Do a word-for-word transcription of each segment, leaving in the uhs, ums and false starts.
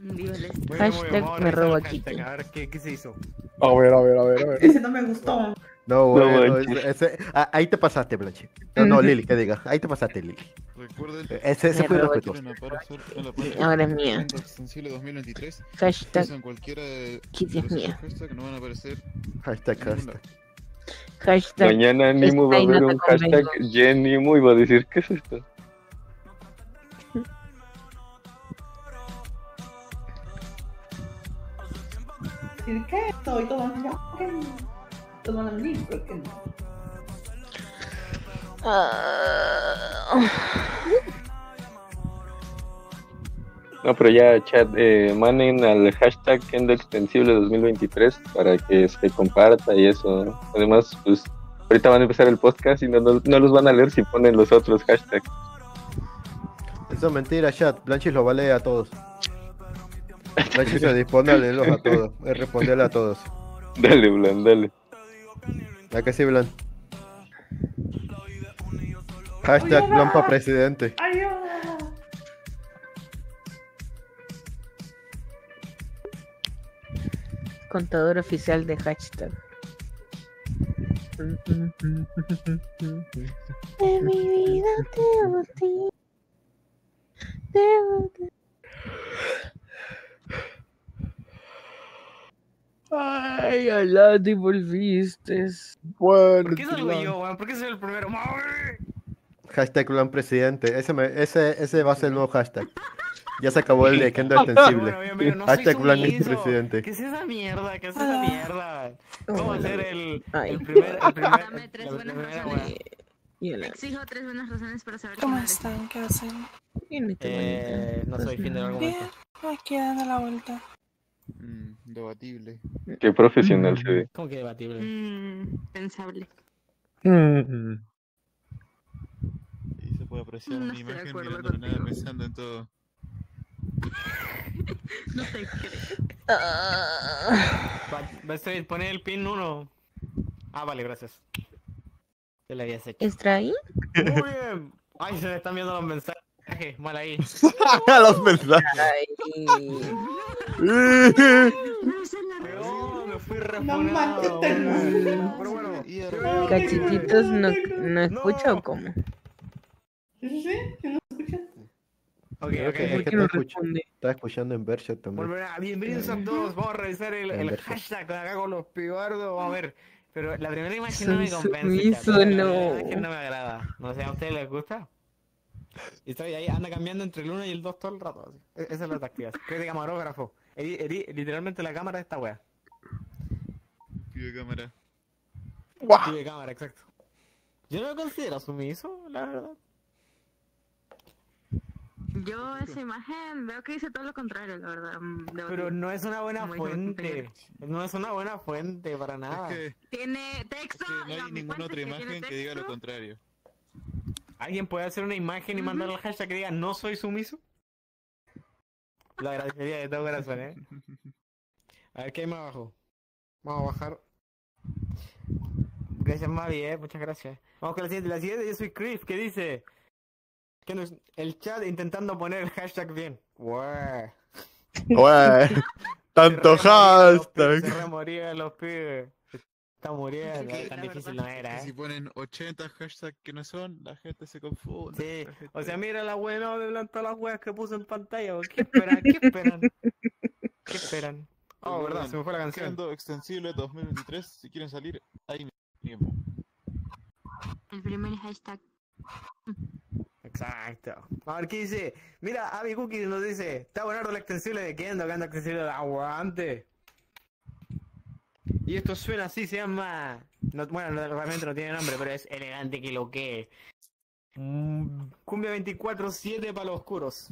Viva el este. Muy bien, muy bien. Vamos Hashtag a me revisar robo el aquí. hashtag, a ver qué, qué se hizo. A ver, a ver, a ver, a ver. Ese no me gustó. No, bueno, manches. ese, ese- ah, ahí te pasaste, Blanche. No, no, Lili, que diga. Ahí te pasaste, Lili. Recuerden Ese, ese Me fue robó irrespetuoso. quieren aparecer en la página Ahora es mía. Agenda Extensible dos mil veintitrés. Hashtag Usan cualquiera de Kitty es los mía. otros hashtags, no van a aparecer Hashtag, en ningún hashtag. lado. Hashtag Mañana Nimo va a Está y no ver te un hashtag convengo. Jenimo y va a decir, ¿qué es esto? ¿Y qué? Estoy todo mal. Todo mal, ¿por qué no? Ah. No, pero ya, chat, eh, manden al hashtag Kendo Extensible dos mil veintitrés para que se comparta y eso. Además, pues, ahorita van a empezar el podcast y no, no, no los van a leer si ponen los otros hashtags. Eso es mentira, chat. Blanchis lo va a leer a todos. Blanchis se dispone a leerlos a todos. A responderle a todos. Dale, Blan, dale. ¿A que sí, Blan? Hashtag Blan para presidente. ¡Ayuda! Contador oficial de hashtag. De mi vida te amo a ti. Te amo a ti. Ay, Alá, te volviste. Bueno, ¿Por qué salgo yo, weón? ¿Por qué soy el primero? ¡Mami! Hashtag Blan presidente. Ese, me- ese, ese va a ser el nuevo hashtag. Ya se acabó el de Kendo Extensible. Bueno, bien, bien, no soy Hashtag Blan es sumiso. presidente. ¿Qué es esa mierda? ¿Qué es esa mierda? ¿Cómo Hola. hacer el, Ay. el primer... El primer Dame tres la buenas primera, razones. weón? Y Alá. Exijo tres buenas razones para saber ¿Cómo quién eres. están? ¿Qué hacen? Bien, este Eh, bonito. no soy Pues fin del nada. Bien, argumento. aquí dando la vuelta. Mm, debatible. Qué profesional se ve. ¿Cómo que debatible? Mmm, pensable. Mm. Y se puede apreciar No una estoy de imagen acuerdo mirando la nada contigo. pensando en todo. No te creo. Ah. Va, va a ser poner el pin uno. Ah, vale, gracias. Te lo habías hecho. ¿Está ahí? Muy bien. Ay, se me están viendo los mensajes. Mal ahí. Los mensajes. Ay. No, me fui No refunado. manches, te- weón. Pero bueno. Y de No, repente- ¿Cachetitos no, no escucha o cómo? ¿Sí? ¿Sí no se escucha? Ok, Creo ok. que- es ¿Por que qué no está escuch- responde? Estaba escuchando en Berkshire también. Bueno, bueno, bienvenidos a todos. Vamos a revisar el, el Inverso. hashtag acá con los pibardos. Vamos a ver. Pero la primera imagen no Soy me convence. sumiso, chat. La no. primera imagen no me agrada. No sé, ¿a ustedes les gusta? Y estoy ahí, anda cambiando entre el uno y el dos todo el rato. Así. E- Esa es la táctica. ¿Qué de camarógrafo? Edi- edi- literalmente la cámara de esta wea. Pido cámara. Sí, de cámara, exacto. Yo no me considero sumiso, la verdad. Yo esa imagen veo que dice todo lo contrario, la verdad. mm, debo Pero decir. no es una buena Como dijo mi fuente. No es una buena fuente para nada. Es que, Tiene es texto. que no ya hay me ninguna cuentas otra que tiene imagen que diga lo texto. contrario. ¿Alguien puede hacer una imagen y mandar al hashtag que diga no soy sumiso? Lo agradecería de todo corazón, ¿eh? A ver, ¿qué hay más abajo? Vamos a bajar. Gracias, Mavi, ¿eh? Muchas gracias. Vamos con la siguiente. La siguiente, yo soy Chris, ¿qué dice? Que nos... El chat intentando poner el hashtag bien. Wow. Güey, tanto hashtag. Se remorían los pibes. Se está muriendo. Sí, Tan la difícil verdad. no era, Y si ¿eh? ponen ochenta hashtags que no son, la gente se confunde. Sí, la gente- o sea, mira la buena de blanco todas las weas que puso en pantalla. ¿O ¿Qué esperan? ¿Qué esperan? ¿Qué esperan? Oh, verdad, se me fue la canción. Kendo Extensible dos mil veintitrés, si quieren salir, ahí mismo. El primer hashtag. Exacto. A ver qué dice. Mira, Abby Cookies nos dice: está bueno la extensible de Kendo, Kendo extensible de aguante. Y esto suena así, se llama. No, bueno, no, realmente no tiene nombre, pero es elegante que lo que. Mm, Cumbia veinticuatro siete para los oscuros.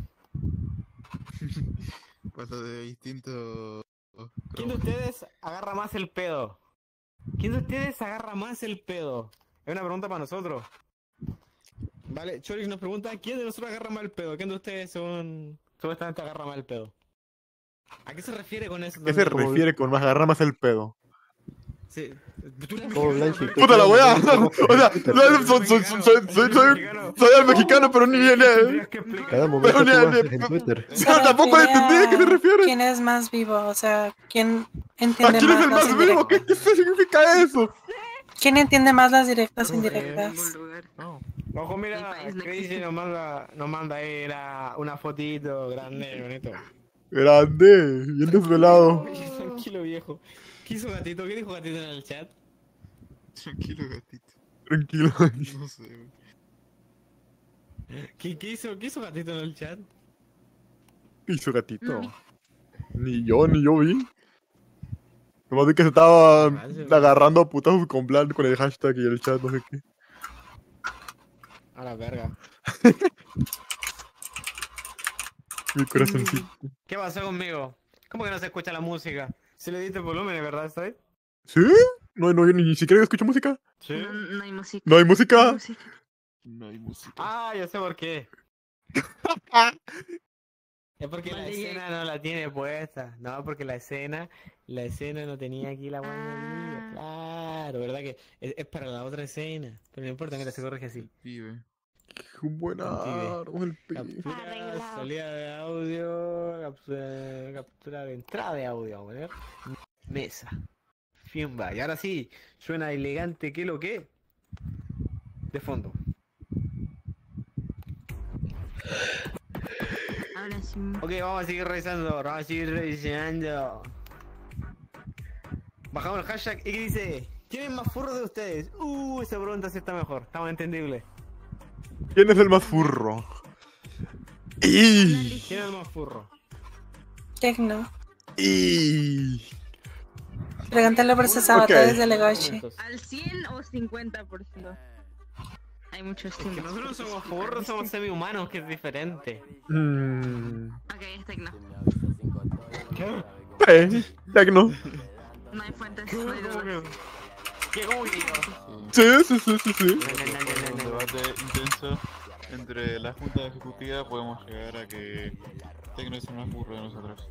Pasa de distintos. ¿Quién de ustedes agarra más el pedo? ¿Quién de ustedes agarra más el pedo? Es una pregunta para nosotros. Vale, Chorix nos pregunta: ¿quién de nosotros agarra más el pedo? ¿Quién de ustedes son supuestamente agarra más el pedo? ¿A qué se refiere con eso? ¿Qué se también? refiere con más agarra más el pedo? Sí. Oh, Blanchi. ¡Puta la weá! O sea, soy, soy, soy, soy, soy, soy, soy el mexicano, pero ni ni- Cada momento tú Pero ni- haces en Twitter. O sea, tampoco entendí a qué se refiere. ¿Quién es más vivo? O sea, ¿quién ¿A entiende quién es más el las más vivo? indirectas? ¿Qué, qué significa eso? ¿Quién entiende más las directas e En indirectas? ningún lugar. No. Ojo, El mira, país no Crazy existe. nos manda, nos manda ahí la- una fotito grande, bonito. Grande, bien desvelado. Oye, tranquilo, viejo. ¿Qué hizo gatito? ¿Qué dijo gatito en el chat? Tranquilo, gatito. Tranquilo. No sé, güey. ¿Qué, qué hizo, ¿Qué hizo gatito en el chat? ¿Qué hizo gatito? No vi. Ni yo, ni yo vi. Nomás vi que se estaba agarrando a putazos con Blan con el hashtag y el chat, no sé qué. A la verga. Mi corazoncito. ¿Qué pasó conmigo? ¿Cómo que no se escucha la música? Si le diste volumen, ¿de verdad, Straight? ¿Sí? No, no, yo ni, ni siquiera escucho música. Sí. No, no hay música. ¿No hay música? música. No hay música. Ah, ya sé por qué. Es porque la Vale, escena no la tiene puesta. No, porque la escena, la escena no tenía aquí la guaña. Claro, ¿verdad que es, es para la otra escena? Pero no importa, mira, se corrige así. Pibe. Qué buen Contigo. árbol, el pibe. Captura, Arreglado. salida de audio, captura, captura de entrada de audio, vamos a ver. Mesa. Fiumba. Y ahora sí, suena elegante, ¿qué lo que? De fondo. Ahora sí. Ok, vamos a seguir revisando, vamos a seguir revisando. Bajamos el hashtag y ¿qué dice? ¿Quién es más furro de ustedes? Uh, esa pregunta sí está mejor, está más entendible. ¿Quién es el más furro? ¡Y! ¿Quién es el más furro? Tecno. ¡Y! Pregúntale por sus avatares de Legoshi. ¿Al cien o cincuenta por ciento? Hay muchos Que tiempos. nosotros somos furros, somos semi-humanos, que es diferente. Mmm. Ok, es tecno. ¿Qué? Eh, Tecno. No hay fuentes. ¿Qué? No hay ¿Cómo duda. que? ¿Qué? ¿Cómo que? Sí, sí, sí, sí, sí. No, un no, no, no, no. debate intenso entre la junta ejecutiva podemos llegar a que Tecno es el más burro de nosotros.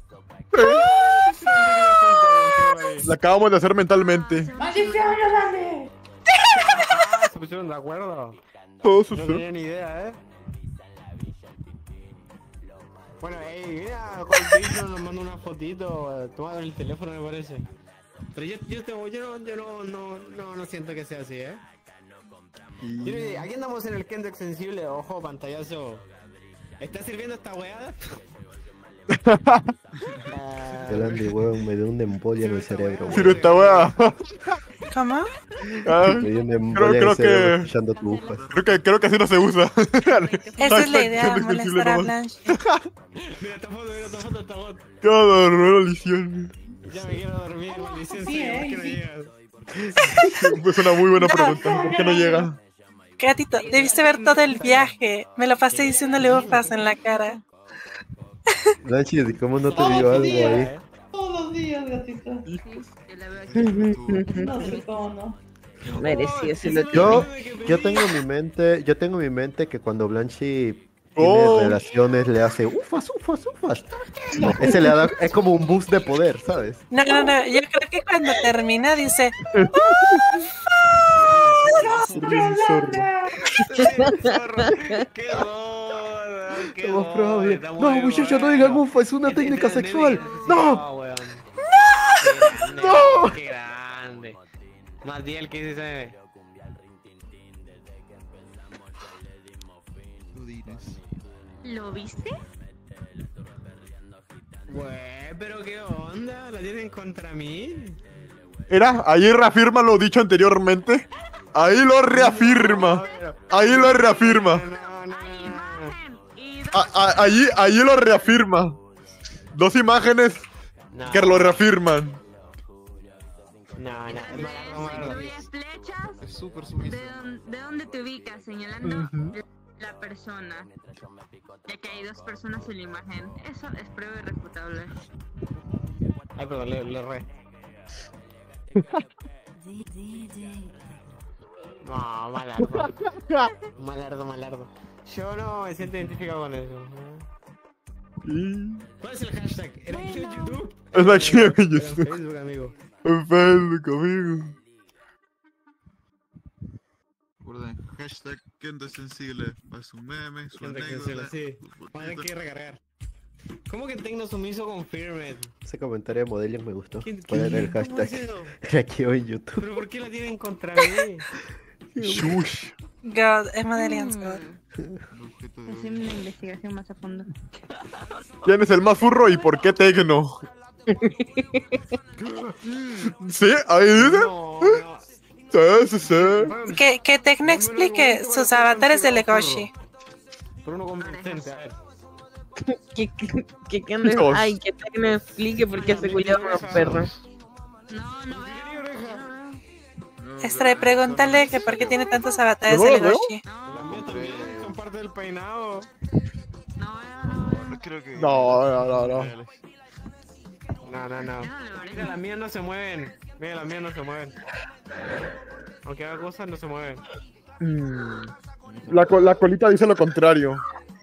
La acabamos de hacer mentalmente. ¡Maldición, Yolande! Ah, se pusieron de acuerdo. Todo No sucedió. tenía ni idea, eh. Bueno, ey, mira, Juan Pillo nos manda una fotito eh, tomada en el teléfono, me parece. Pero yo, yo, tengo, yo, no, yo no, no, no, no siento que sea así, eh. Yo no sé, aquí andamos en el Kendo extensible, ojo, pantallazo. ¿Está sirviendo esta weá? Ah, Yolandi, weón, me dio una embolia en el cerebro, Pero weón. esta weá. ¿Cómo? Ah, Me dio una creo, embolia en creo el cerebro que. escuchando tu ufas. Creo que, creo que así no se usa. Esa es la idea, Hashtag molestar a nomás. Blanche. mira esta foto, mira esta foto, esta foto. Qué horror, maldición. Ya me quiero dormir, maldición, Sí, sí, eh, ¿por qué no sí. llegas? Pues una muy buena pregunta. ¿Por qué no llega? Gatito, debiste ver todo el viaje. Me lo pasé diciéndole ufas en la cara. Blanchi, ¿cómo no te Todos dio los algo días. ahí? Todos los días, gatito. Sí, yo la veo aquí. No sé cómo no. Merecía ese lo Yo, yo tengo en mi mente, yo tengo en mi mente que cuando Blanchi tiene Oh. relaciones le hace ufas, ufas, ufas. Ese le da, es como un boost de poder, ¿sabes? No, no, no. Yo creo que cuando termina dice. ¡Qué joda! ¡Qué Estamos joda! probando. Está No, muy muchachos, no bueno. digan ufa, es una Este- técnica este es el sexual. meme que ¡No! necesitaba, weón. ¡No! ¡Qué grande! ¡No! ¡Qué grande! Más bien que dice ese meme. Tú dices. ¿Lo viste? Güey, pero qué onda, ¿la tienen contra mí? Era, ahí reafirma lo dicho anteriormente. Ahí lo reafirma. Ahí lo reafirma. No, no, no, Hay no, no. imagen y dos. A- a- Allí, allí lo reafirma. Dos imágenes No, que lo reafirman. no, no, De es malardo, eso malardo. incluye flechas. Es súper sumiso. ¿De, dónde- ¿De dónde te ubicas? Señalando Ujú. la persona. Ya que hay dos personas en la imagen. Eso es prueba irrefutable. Ay, perdón, le, le re. No, malardo. Malardo, malardo. Yo no me siento identificado con eso. Y- ¿Cuál es el hashtag? ¿Era aquí en YouTube? Es aquí en Era en YouTube. Facebook, amigo. En Facebook, amigo. Recuerden, hashtag Kendo Sensible. Para su meme, su Gente que anécdota. se sí. su Van a fotito. que recargar. ¿Cómo que Tecno Sumiso confirmed? Ese comentario de Modelian me gustó. ¿Quién- Poner el ¿Cómo es hashtag. eso? Aquí hoy en YouTube. ¿Pero por qué la tienen contra mí? Shush. God, es Modelian's God. El objeto de Hacer una investigación más a fondo. ¿Quién es el más furro y por qué Tecno? ¿Sí? ¿Ahí dice? No, no. Sí, sí, sí. Que, que Tecno explique sus avatares de Legoshi. Pero uno convincente, a ver. Que, que, que, que no- Dios. ay, que Tecno explique por qué se culió con los perros. No, no veo. Extrae, pregúntale que por qué tiene tantos avatares ¿No de lo veo? Legoshi. Las mías también son parte del peinado. No veo, no veo. Creo que. No, no, no, no. No, no, no. Yo no lo veré. Mira, las mías no se mueven. Mira, las mías no se mueven. Aunque haga cosas, no se mueven. Mm. La, co- la colita dice lo contrario.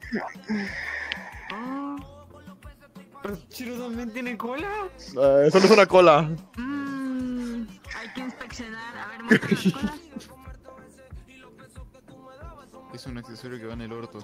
¿Pero Chiro también tiene cola? Eh, eso no es una cola. Mm, hay que inspeccionar. A ver, muestra las colas. Es un accesorio que va en el orto.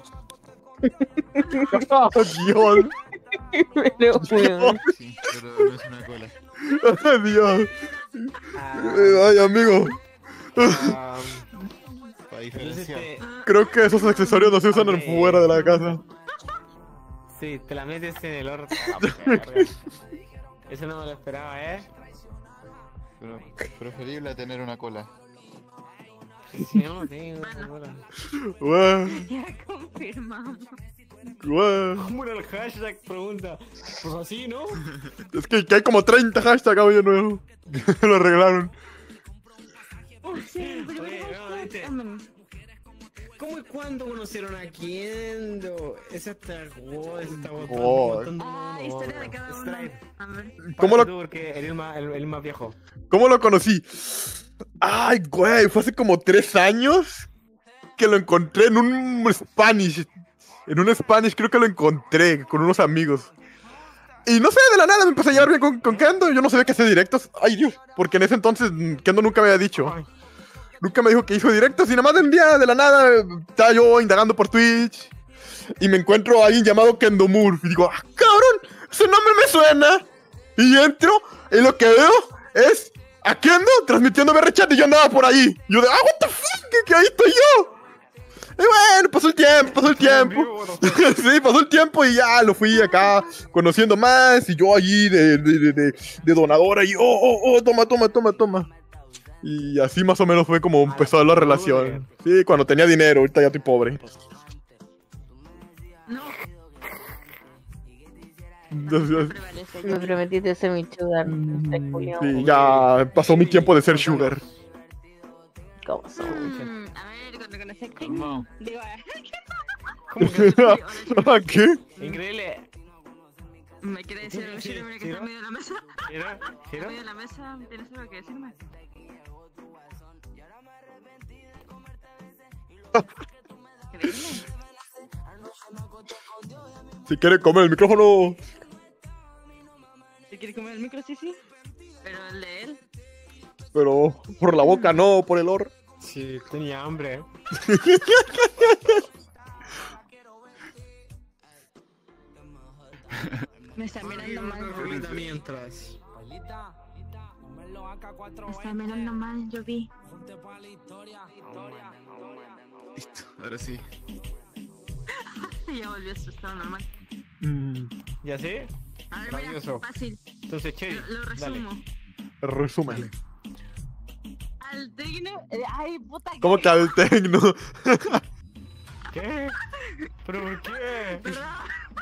¡Oh, Dios! Pero, weón. Sí, pero no es una cola. ¡Ay, Dios! Ah, Eh, Ay, amigo. ah, Para entonces diferenciar. te... Creo que esos accesorios no se usan en Ok. fuera de la casa. Sí, te la metes en el orto. Ah, verga. Eso no me lo esperaba, ¿eh? Pero preferible a tener una cola. Sí, no, tengo cola. Güey, Ya confirmamos. güey. ¿Cómo era el hashtag? Pregunta. Pues así, ¿no? Es que, que hay como treinta hashtags hoy de nuevo. Lo arreglaron. Sí, pero Oye, no, hashtag, viste. hombre. ¿Cómo y cuándo conocieron a Kendo? Esa está God, esa está God. God. Ah, historia de cada uno. A ver. ¿Cómo lo- Tú, porque eres más, el, el más viejo. ¿Cómo lo conocí? Ay, güey, fue hace como tres años que lo encontré en un Spanish. En un Spanish creo que lo encontré con unos amigos. Y no sé, de la nada me empecé a llevar bien con, con Kendo. Yo no sabía que hacía directos. Ay, Dios. Porque en ese entonces mm, Kendo nunca me había dicho. Ay. Nunca me dijo que hizo directos. Y nada más de un día, de la nada, estaba yo indagando por Twitch. Y me encuentro a alguien llamado Kendo Moore. Y digo, ah, cabrón, ese nombre me suena. Y entro, y lo que veo es a Kendo transmitiendo B R Chat. Y yo andaba por ahí. Y yo de, ah, what the fuck, que, que ahí estoy yo. Y bueno, pasó el tiempo, pasó el tiempo. Sí, pasó el tiempo y ya lo fui acá conociendo más. Y yo allí de, de, de, de, de donadora. Y oh, oh, oh, toma, toma, toma, toma. Y así más o menos fue como empezó la relación. Sí, cuando tenía dinero, ahorita ya estoy pobre. No, Entonces, prevalece. Me prometiste ser mi sugar. Este culiao. sí, ya pasó mi tiempo de ser sugar. ¿Cómo son? Mm, a ver, cuando conocí a King, No. digo, ¿Cómo que? ¿A qué? Increíble. ¿me quiere decir algo, Shiro? Mira que está en medio de la mesa. ¿Giro? En ¿Giro? medio de la mesa, ¿tienes algo que decirme? Increíble. Si quiere comer el micrófono. ¿Te quiere comer el micro? Sí, sí. Pero el de él. Pero por la boca no, por el or. Sí, tenía hambre. Me está mirando mal. Rolita mientras. Me está mirando mal, yo vi. Listo, ahora sí. Ya volvió a su estado normal. ¿Ya sí? A ver, Maravilloso. mira, fácil. Entonces, Cherry, Lo, lo dale. resumo. Resumen. Al Tecno. eh, Ay, puta. ¿Cómo que al tecno? ¿Qué? ¿Pero por qué? Perdón.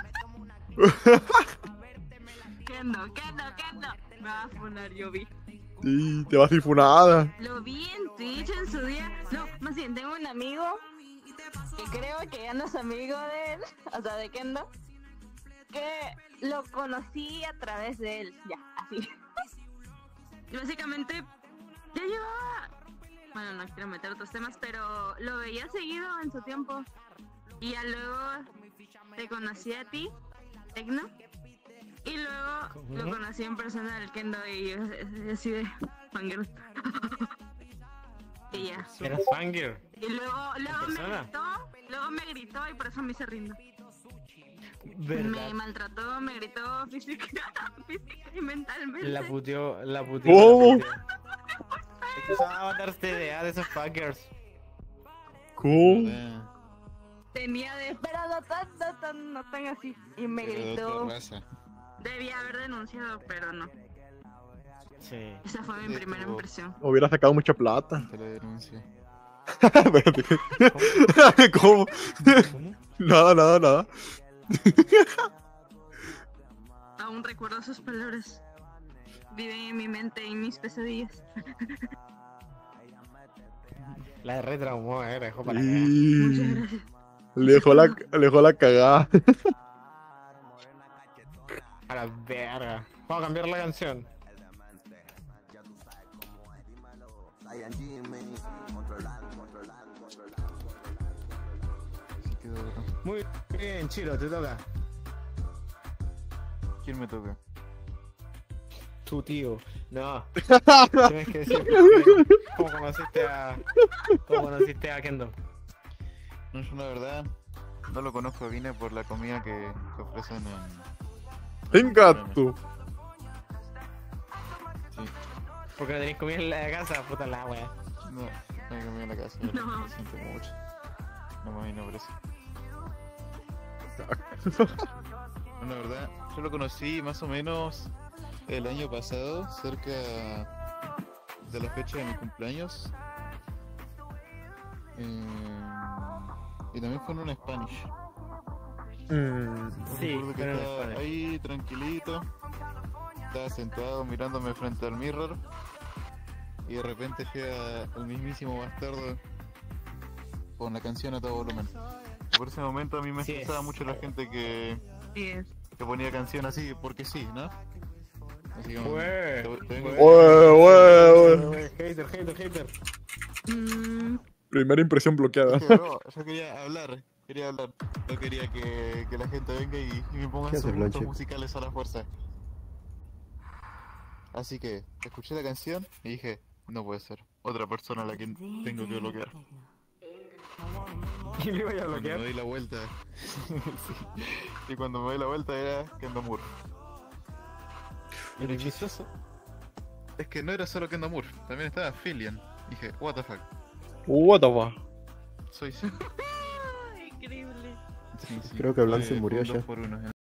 Kendo, Kendo, Kendo. Me va a funar, yo vi. Sí, te vas infunada. Lo vi en Twitch en su día. No, más bien, tengo un amigo que creo que ya no es amigo de él, o sea, de Kendo, que lo conocí a través de él, ya, así. Y básicamente, ya llevaba, bueno, no quiero meter otros temas, pero lo veía seguido en su tiempo. Y ya luego te conocí a ti, Tecno, Y luego lo conocí en persona el Kendo y yo eh, así de fangirl. Y ya. ¿Eras fangirl? Y luego, luego me persona? gritó, luego me gritó y por eso me hice rindo. ¿Verdad? Me maltrató, me gritó física, física y mentalmente. La puteó, la puteó. Oh. La puteó. Empezaba a matarse de A de esos fuckers. ¿Cómo? Eh, Tenía de, pero no tan, no tan, no tan así. Y me pero de gritó. otra raza. Debía haber denunciado, pero no. Sí. Esa fue mi Sí, primera estuvo- impresión. Hubiera sacado mucha plata. Te la denuncio. Espérate. ¿Cómo? ¿Cómo? Nada, nada, nada. Aún recuerdo sus palabras. Viven en mi mente y en mis pesadillas. La retraumó, eh, la dejó para acá. Muchas Y... gracias. Le dejó la, le dejó la cagada. A la verga. Vamos a cambiar la canción. Así quedó, bro. Muy bien, Chiro, te toca. ¿Quién me toca? Tu tío. No. Tienes que decir cómo conociste a. ¿Cómo conociste a Kendo? No, yo la verdad no lo conozco, vine por la comida que, que ofrecen en... Venga tú. Sí, Porque no tenéis comida en la casa, puta la wea. no, no hay comida en la casa, No. lo siento mucho. No me vino por eso. No, la verdad, yo lo conocí más o menos el año pasado, cerca de la fecha de mi cumpleaños. Eh, y también fue en un Spanish. Mm, Sí, Recuerdo que pero en estaba Spanish. ahí tranquilito, estaba sentado mirándome frente al mirror y de repente llega el mismísimo bastardo con la canción a todo volumen. Por ese momento a mí me Sí estresaba es. mucho la gente que, Sí es. que ponía canción así porque sí, ¿no? Así como, Güey, te- te vengo- güey. Güey, güey, güey. Hater, hater, hater. Mm, Primera impresión bloqueada. Es que, bro, yo quería hablar, quería hablar. No quería que, que la gente venga y, y me ponga ¿Qué sus haces, gustos Blanche? musicales a la fuerza. Así que escuché la canción y dije, no puede ser. Otra persona a la que tengo que bloquear. ¿Y le iba a Cuando me bloquear? doy la vuelta. Sí. Y cuando me doy la vuelta era Kendo Moore. ¿Y lo chistoso? Es que no era solo Kendo Moore, también estaba Filian. Dije, what the fuck. What the fuck. Soy sí. increíble. Sí, sí. Creo que Blanc se Fue- murió fue un ya. dos por uno.